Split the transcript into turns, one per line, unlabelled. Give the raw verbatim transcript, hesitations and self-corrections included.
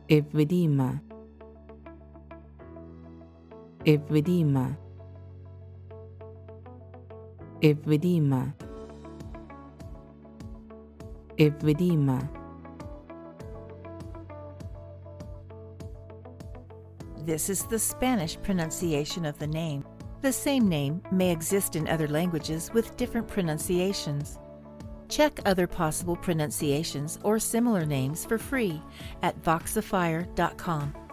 Ebrima, Ebrima, Ebrima, Ebrima.
This is the Spanish pronunciation of the name. The same name may exist in other languages with different pronunciations. Check other possible pronunciations or similar names for free at voxifier dot com.